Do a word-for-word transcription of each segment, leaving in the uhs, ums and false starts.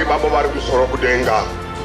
Mwari Baba vari kusoro kudenga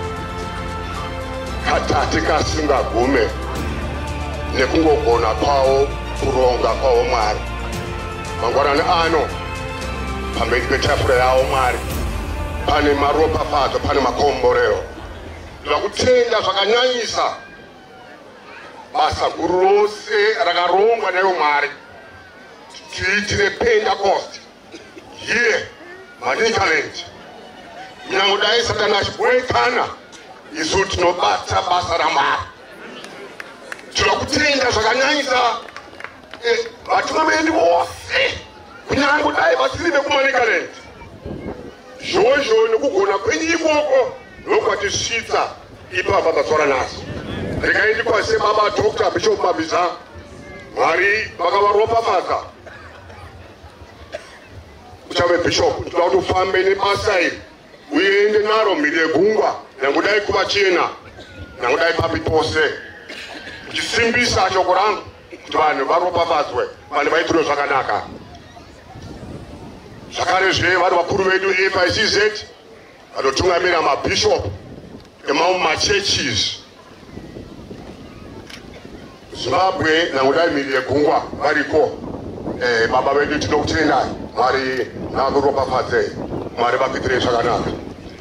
katati kasingagume nekungogona kwawo kuronga kwawo Mwari. Mangwanani ano pamberi petafura yawo Mwari pane maropafadzo, pane makomborero. Zvakutenda zvakanyanyisa basa guru rose rakarongwa nayo Mwari tiitire Pentecost here Manicaland. Nyangodai Satani achiboekana isu tinobata basa raMwari. Tinokutenda zvakanyanyisa vatungamiri vose kunyangodai vasiri vekuManicaland. Zhozho nekugona kwenyu ikoko nokwatisvitsa ipapa patsvara naso. Rekaindi kwase Baba Doctor Bishop Mabiza Mwari vakavaropafadza uchave Bishop. Toda kuti ufambe nebasa iri uende naro mhiri yegungwa, nyangodai kuvachena, nyangodai papi pose, uchisimbisa shoko rangu kuti vanhu varopafadzwe, vanhu vaitirwe zvakanaka. Zvakarezve vari vakuru vedu F I C Z vanotungamira mabishop emamwe machurches Zimbabwe, nyangodai mhiri yegungwa variko. Eh, Baba vedu tinokutendai, Mwari ngakuropafadzei, Mwari vakuitirei zvakanaka.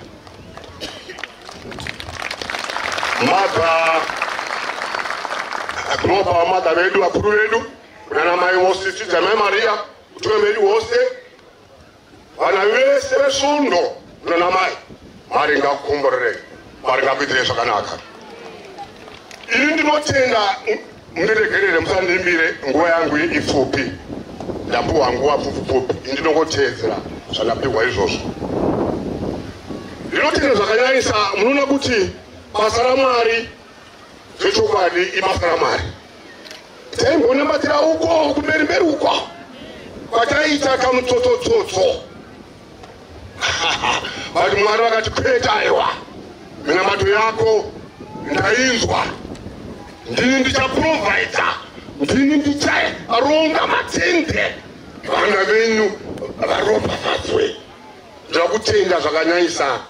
Madha kunopa vamadha vedu vakuru vedu kunana mai vose tidzamai Maria kutungamiri vose vana vese vesundo kunana mai. Mwari ngakukomborerei, Mwari ngakuitirei zvakanaka. Ini ndinotenda mundiregerere musandimbire nguva yangu ipfupi. Ndapuwa nguva pfupi ndinongoteedzera zvandapihwa izvozvo. Ndinotenda zvakanyanyisa munoona kuti basa raMwari zvechokwadi ibasa raMwari. Taimbonamatira uko kumberi mberi uko kwataita kamutsotsotso. Bati Mwari vakati kwete aiwa, minamato yako ndainzwa, ndini ndichaprovhaidza, ndini ndicharonga matende vana venyu varopafadzwe. Ndakutenda zvakanyanyisa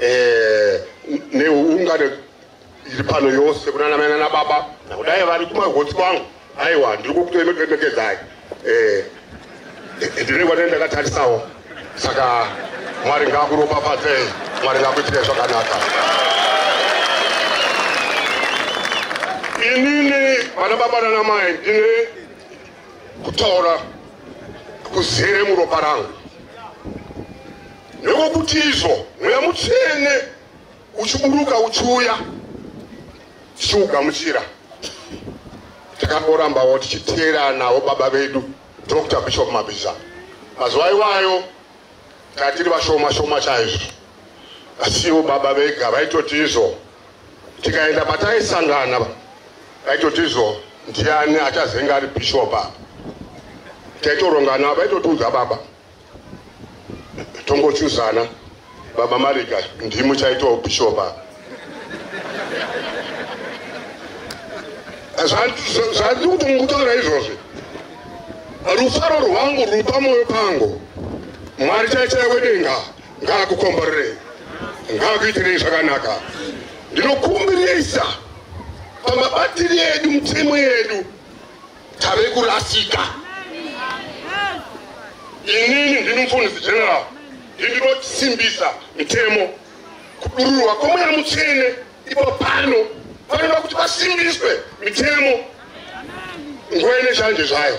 neungano iri pano yose kunana mai nana baba nakudai vari kumagotsi kwangu. Aiwa ndiri kukutoemekedzai ndine kwatei ndakatarisawo. Saka Mwari ngakuropafadzei, Mwari ngakuitirei zvakanaka. Inini vana baba nana mai ndine kutaura kuzere muropa rangu nekokuti izvo mweya mutsvene uchiburuka uchiuya tichiugamuchira. Takamborambawo tichiteera nawo baba vedu Doctor Bishop Mabiza. Mazuva iwayo tatiri vashoma shoma chaizvo, asiwo baba vega vaitoti izvo. Tikaenda pataisangana vaitoti izvo ndiani achazenga ari bishopa. Taitorongana vaitotiudza baba tongochuzana, baba Marika ndimu chaitawo bishopa. Zvandiri kuti mukutaura izvozvi rufaro rwangu ruri pamwoyo pangu. Mwari chaichai wedenga ngaakukomborerei, ngaakuitirei zvakanaka. Ndinokumbirisa pamabatiri edu, mitemo yedu tave kurasika. Inini ndini mufundisi general, ndinotisimbisa mitemo. Kudururwa kwemweya mutsvene ipo pano panoda kuti pasimbiswe mitemo nguva ine shanje zvayo.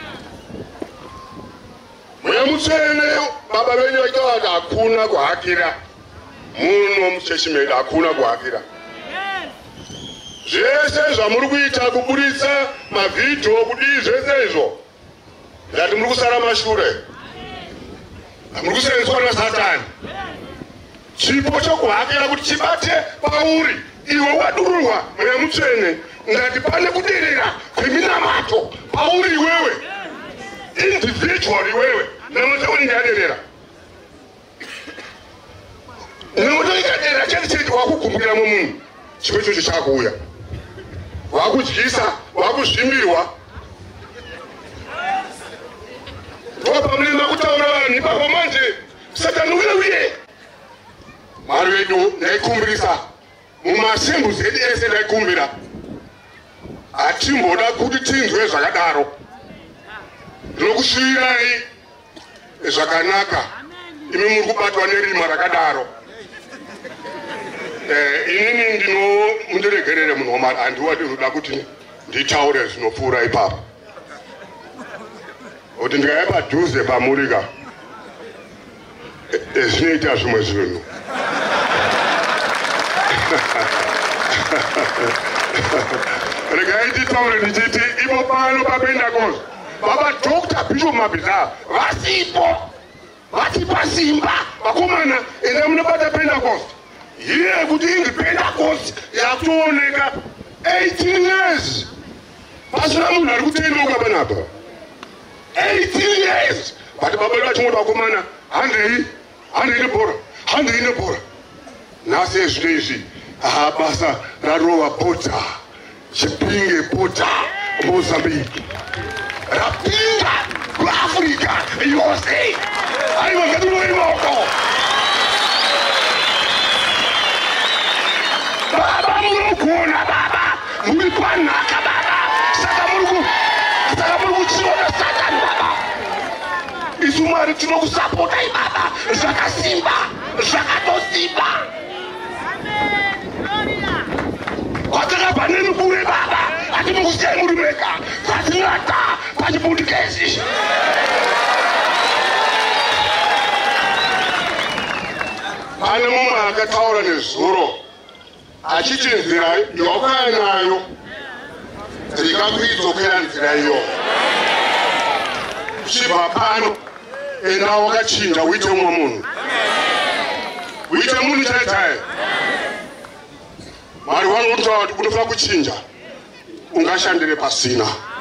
Mweya mutsvene baba venyu vaita vati hakuna kuhakira muno muchechi medu, hakuna kuhakira. Zvese zvamuri kuita kuburitsa mavhidho kudii zvese izvo ndati muri kusara mashure, muri kusenzwa naSatani. Chipo chokuhakira kuti chibate pauri iwe wadururwa mweya mutsvene, ndati pane kuderera kweminamato pauri iwewe individual. Iwewe namata uri ndaderera noto ikaderera chete chete wakukumbukira mumunhu chipo ichocho chakuuya wakudyisa wakuzvimbirwa. Ndopamunema kutaura vanhu ipapo manje Satani uye uye Mwari wedu ndaikumbirisa mumasembu zedu ese ndaikumbira atimboda kuti tinzwe zvakadaro. Ndinokushirai zvakanaka imi muri kubatwa nerima rakadaro. Eh, inini ndino mundiregerere munhu wamari handiwadi ndoda kuti nditaure zvinopfuura ipapo. Kuti ndikaya padhuze pamurika zvinoita zvimwe zvinhu. Regai nditaure ndichiti ipo pano papentecost baba Doctor Bishop Mabhiza vasipo vatipa simba vakomana enda munobata Pentecost. Iye kuti ingi Pentecost yakutooneka eighteen years pasina munhu ari kutendoka panapa. eighteen years but baba vachingoti vakomana handei handei nebhora handei nebhora. Nhasi ezvino izvi aha basa rarova bhodha chipinge bhodha Mozambique rapinda kuAfrica yose. Aiwa ngatirowe maoko. Baba munogona baba muri panhaka baba saka muri saka muri kuchiona Satani baba. Isu Mwari tinokusapotai baba zvakasimba zvakatosimba. Kwatakabva nemi kure baba hatimukusiyai muri mega zvatingata pachibudikezi. Pane mumwe akataura nezuro achiti nzira yawakaya nayo ndikakuidzokera nzira iyo. Uchibva pano enda wakachinja uite mumwe munhu uite munhu chaiye chaiye. Mwari wangu kutaura kuti unofanira kuchinja ungashandire pasina.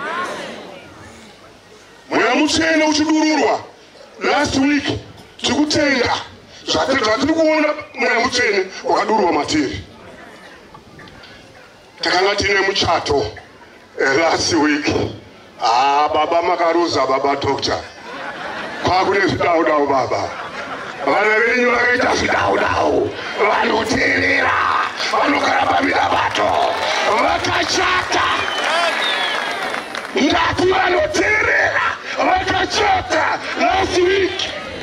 Mweya mutsvene uchidururwa last week tirikutenga zvatiri kuona mweya mutsvene wakadururwa matiri. Takanga tine muchato last week. Ah baba makaruza baba Doctor. Kwakune zvidaudau baba. Vana venyu vakaita zvidaudau vanoteerera vanogara pamidabato vakachata. Ndati vanoteerera vakachata last week.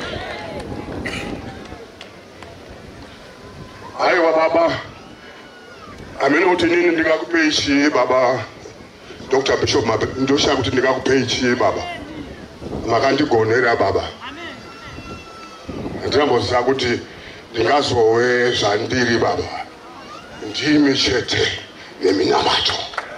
Aiwa baba amene kuti nini ndingakupei chii baba Doctor Bishop Mabhiza ndosha kuti ndingakupei chii baba makandigonera baba. Ndinamboziva kuti ndingazowe zvandiri baba ndimi chete neminamato.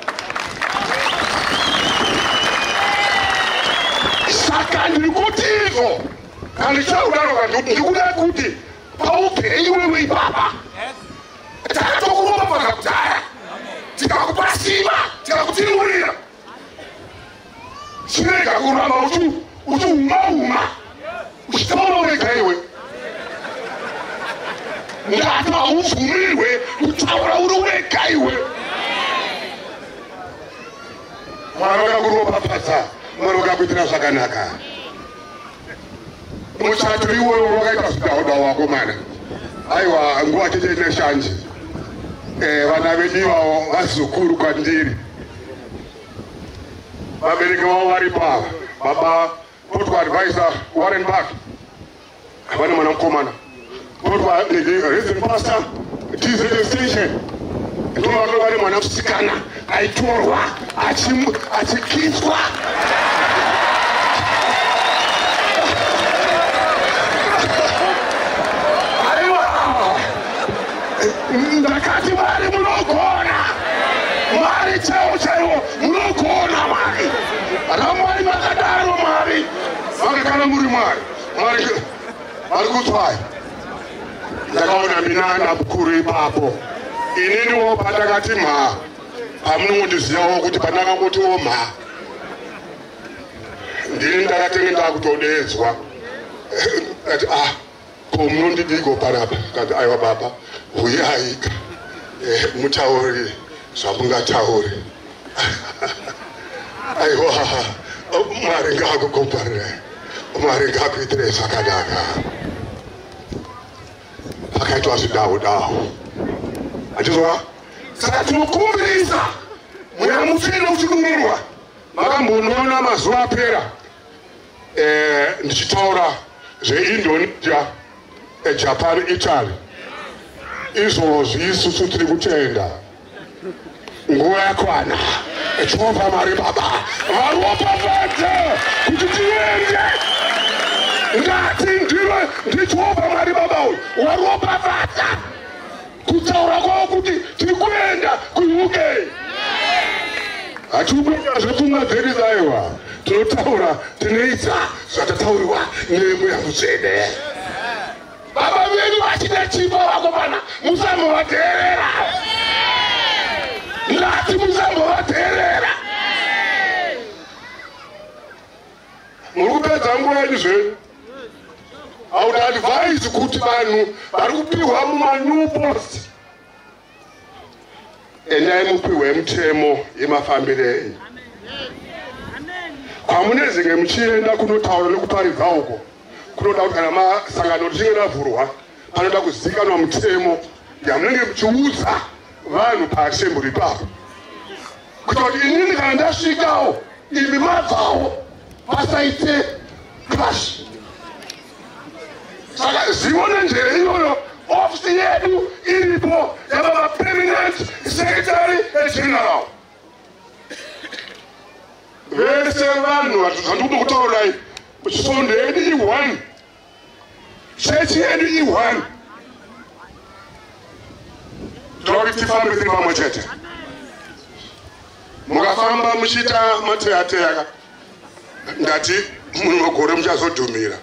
Saka ndiri kuti izvo handichaudaro kandi kuti ndikuda kuti paupenyu wewe baba takatokupa pakudhaya tikakupa simba tikakutinurira chirega kuramba uchiuma-uma uchitaura wega iwe. Ngati haubvumirwe kutaura uri wega iwe. Mwari wakakuropafadza, Mwari wakakuitira zvakanaka. Muchato iwewe wakaita zvidaudau wakomana. Aiwa nguva chete neshanje. Eh vana vedu ivavo vazukuru kwandiri. Vabereki vavo vari pava. Baba political advisor Warren Buck. Havana mwana mukomana. Political resident pastor T Z station. Ndoma vari mwana musikana aitorwa achikiswa. Ndakati Mwari munogona. Mwari chaiwo chaiwo munogona Mwari. Ramwari makadaro Mwari. Vakakana muri Mwari. Mwari Mwari kutswai. Ndakaona minana bukuru ipapo. Inini wo patakati mha. Pamunondizivawo kuti pandakangoti mha. Ndini ndakatenga ndakutodedzwa. Ati ah ko munondidiko panapa. Kati aiwa baba. Uyaika eh mutauri zvamungatauri. Aiwa Mwari ngakukomparire. Mwari ngakuitire zvakanaka. pakaitwa zvidau dau. Achizwa saka tinokumbirisa mweya mutsvene uchidumurwa. Makamboona mazuva apera eh ndichitaura zveIndonesia, eJapan, Italy. Izvozvi isusu tiri kutenda nguva yakwana. Jehovha Mwari Baba varopafadza kuti tiende. Ngati ndiwe ndi Jehovha Mwari Baba uyu waropafadza kutaura kwavo kuti tiri kuenda ku-U K. Hatikuita zvepfungwa dzedu dzaiwa, tinotaura tinoita zvatatauriwa nemweya mutsvene. Baba vedu vachida chipo vakomana, musambovateerera. Ngati musambovateerera. Muri kupedza nguva yedu zvenyu. I would advise kuti vanhu vari kupiwa muma-new post endai mupiwe mutemo yemafambiro enyu. Kwamunezenge muchienda kunotaura nekuparidza uko, kunoda kuti kana masangano richinge ravhurwa panoda kuzikanwa mutemo yamunenge muchiudza vanhu paassembly ipapo, kuita kuti inini kana ndasvikawo imi mabvawo pasaite clash. Saka zivo nenjere iyoyo ofisi yedu iripo yababa permanent secretary general. Vese vanhu vatuzandukuda kutaurai chisondo yedu i-one, chechi yedu i-one. Toda kuti tifambe tiri pamwe chete. Mukafamba muchiita mateyateya ndati munogore muchazodhumira.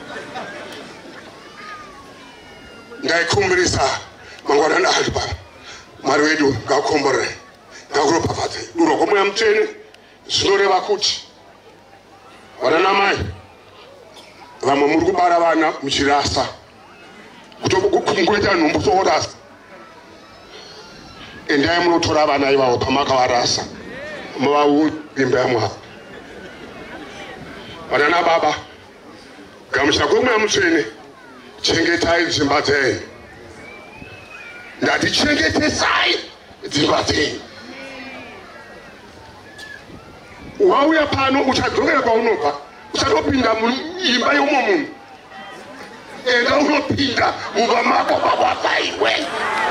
Ndaikumbirisa mangwanani ari pano. Mwari wedu ngakukomborere, ngakuropafadze. Durwa kwomweya mutsvene zvinoreva kuti vana namai vamwe muri kubara vana muchirasa, kutokungoita nhumbu soorasa. Endai munotora vana ivavo pamakavarasa muvaimba yaMwari. Vana nababa gamuchira kwomweya mutsvene, chengetai dzimba dzenyu. Ndati chengetesai dzimba dzenyu. Wauya pano uchadzokera kwaunobva, uchatopinda muimba youmwe munhu. Enda unopinda mumba mako kwavabaiwe.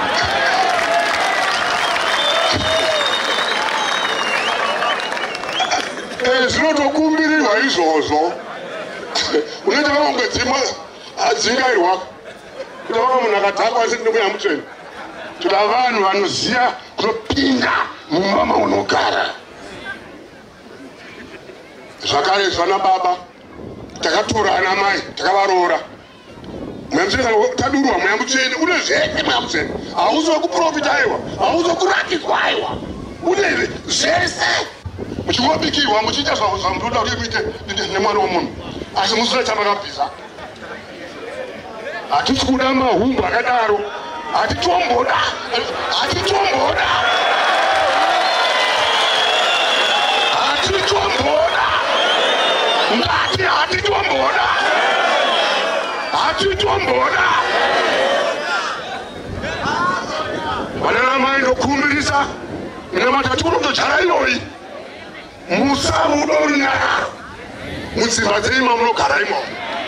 Zvinotokumbirirwa izvozvo. Unoita kunge dzimba adzingairwa kuti vava munhu akadhakwa asi nemweya mutsvene, kuti vanhu vanoziva kunopinda mumba maunogara. Zvakare zvana baba takatora ana mai takavaroora. Mweya mutsvene tadurwa mweya mutsvene, une zvese mweya mutsvene. Hauzi wekuprofita aiwa, hauzi wekurakidzwa aiwa, une zvese. Muchingobikirwa muchiita zvamunoda kuti muite nemwana womunhu, asi musina chamakabvisa. Hatisi kuda mahumbu akadaro, hatitomboda, hatitomboda, hatitomboda, ngati hatitomboda, hatitomboda. Vana namai ndokumbirisa, namatatu kunotojara iyoyi, musamudorina mudzimba dzenyu mamunogara imomo.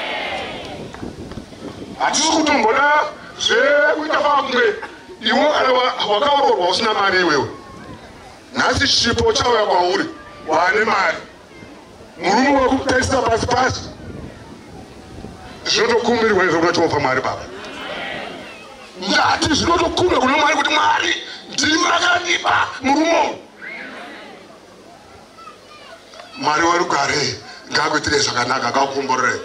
Hatisi kutomboda zvekuita pamwe iwe kana wakaororwa usina mari iwewe. Nhasi chipo chauya kwauri, waane mari, murume wekutaisa pasi pasi. Zvinotokumbirirwa izvo kuna Jehovha Mwari Baba. Ndati zvinotokumbirirwa kuna Mwari kuti Mwari ndimi makanipa murume. Mwari warugare ngakuitire zvakanaka, ngakukomborere.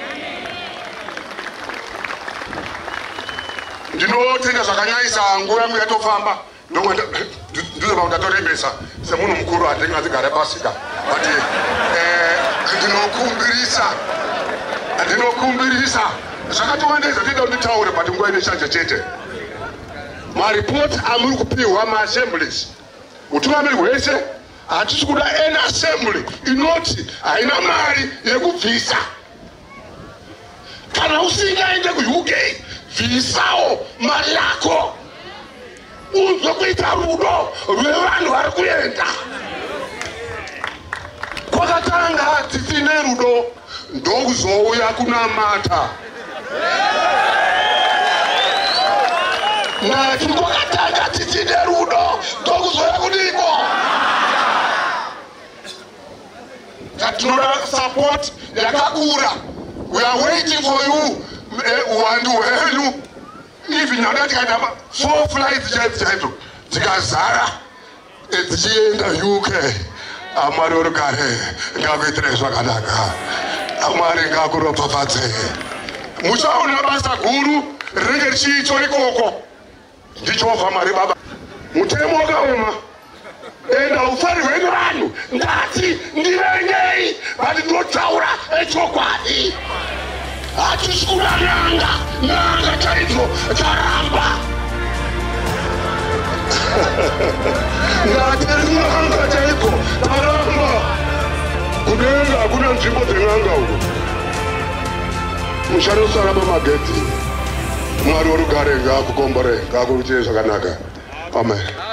Ndinotenda zvakanyayisa nguva yangu yatofamba, ndizobva ndatorembesa semunhu mukuru atinge atigare pasika. But ndinokumbirisa, ndinokumbirisa zvakatowandeza tinoda kuti nditaure but nguva inoshanja chete. Maripoti amuri kupiwa maassemblies, utungamiri hwese hatisi kuda an assembly inoti haina mari yekubvisa. Kana usingaende ku-U K bvisawo mari yako unzwe kuita rudo rwevanhu vari kuenda kwakatanga tisine rudo ndokuzouya kunamata nati kwakatanga tisine rudo ndokuzouya kudiko tinoda support yakakura. We are waiting for you uwandu hwenyu even nada tikaita four flights chaidzo dzikazara dzichienda U K. Amari orugare ngakuitire zvakanaka. Amari ngakuropafadze. Muchaona basa guru rinenge richiitwa ikoko ndichobva Mwari Baba. Mutemo wakaoma enda ufarirwe nevanhu ngati ndivenyei vati ndinotaura echokwadi. Hatisi kuda n'anga n'anga chaidzo charamba ngati n'anga chaidzo charamba kudenga kuna nzvimbo dzen'anga uko mushanosara pamagedhi. Mwari orugare ngaakukombore ngaakuitire zvakanaka. Amen.